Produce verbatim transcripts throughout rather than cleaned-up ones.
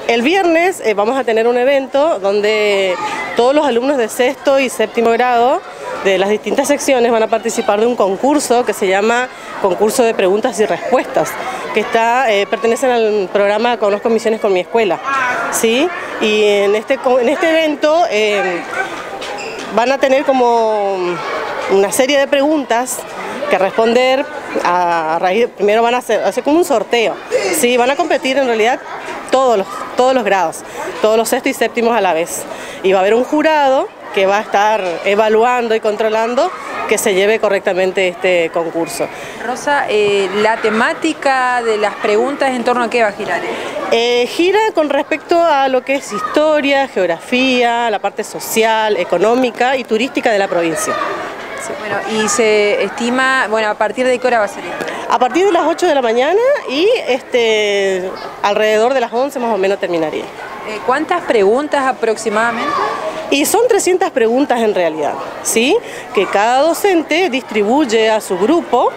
El viernes eh, vamos a tener un evento donde todos los alumnos de sexto y séptimo grado de las distintas secciones van a participar de un concurso que se llama Concurso de Preguntas y Respuestas, que está, eh, pertenecen al programa Conozco Misiones con mi escuela, ¿sí? Y en este, en este evento eh, van a tener como una serie de preguntas que responder a raíz, primero van a hacer, hacer como un sorteo, ¿sí? Van a competir en realidad todos los, todos los grados, todos los sextos y séptimos a la vez, y va a haber un jurado que va a estar evaluando y controlando que se lleve correctamente este concurso. Rosa, eh, ¿la temática de las preguntas en torno a qué va a girar? Eh, gira con respecto a lo que es historia, geografía, la parte social, económica y turística de la provincia. Sí. Bueno, y se estima, bueno, ¿a partir de qué hora va a ser esto? A partir de las ocho de la mañana y este, alrededor de las once más o menos terminaría. Eh, ¿Cuántas preguntas aproximadamente? Y son trescientas preguntas en realidad, ¿sí? Que cada docente distribuye a su grupo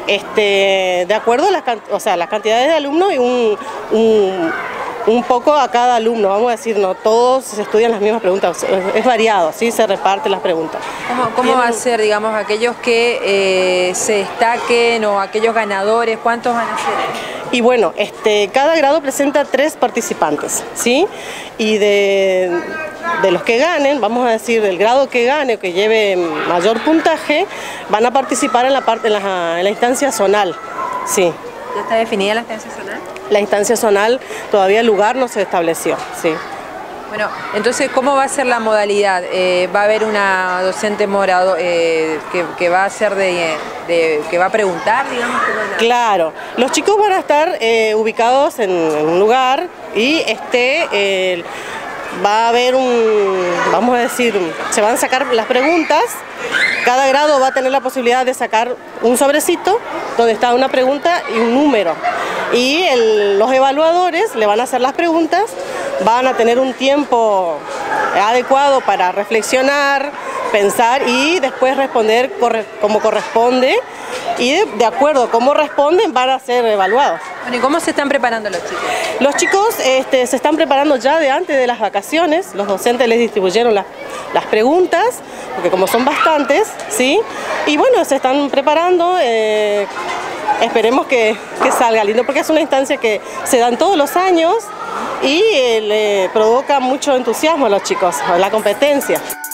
este, de acuerdo a las, o sea, las cantidades de alumnos y un, un, un poco a cada alumno, vamos a decir, no todos se estudian las mismas preguntas, es variado, ¿sí? Se reparten las preguntas. ¿Cómo, cómo va a ser, digamos, aquellos que eh, se destaquen o aquellos ganadores? ¿Cuántos van a ser? Y bueno, este, cada grado presenta tres participantes, ¿sí? Y de, de los que ganen, vamos a decir, del grado que gane o que lleve mayor puntaje, van a participar en la, parte, en la, en la instancia zonal, ¿sí? ¿Ya está definida la instancia zonal? La instancia zonal, todavía el lugar no se estableció, sí. Bueno, entonces, ¿cómo va a ser la modalidad? Eh, ¿Va a haber una docente morado eh, que, que va a ser de, de, que va a preguntar, digamos? Claro, los chicos van a estar eh, ubicados en, en un lugar y este eh, va a haber un, vamos a decir, se van a sacar las preguntas. Cada grado va a tener la posibilidad de sacar un sobrecito donde está una pregunta y un número. Y el, los evaluadores le van a hacer las preguntas, van a tener un tiempo adecuado para reflexionar, pensar y después responder corre, como corresponde. Y de, de acuerdo a cómo responden van a ser evaluados. Bueno, ¿y cómo se están preparando los chicos? Los chicos este, se están preparando ya de antes de las vacaciones, los docentes les distribuyeron la, las preguntas, porque como son bastantes, ¿sí? Y bueno, se están preparando, eh, esperemos que, que salga lindo, porque es una instancia que se dan todos los años y eh, le provoca mucho entusiasmo a los chicos, la competencia.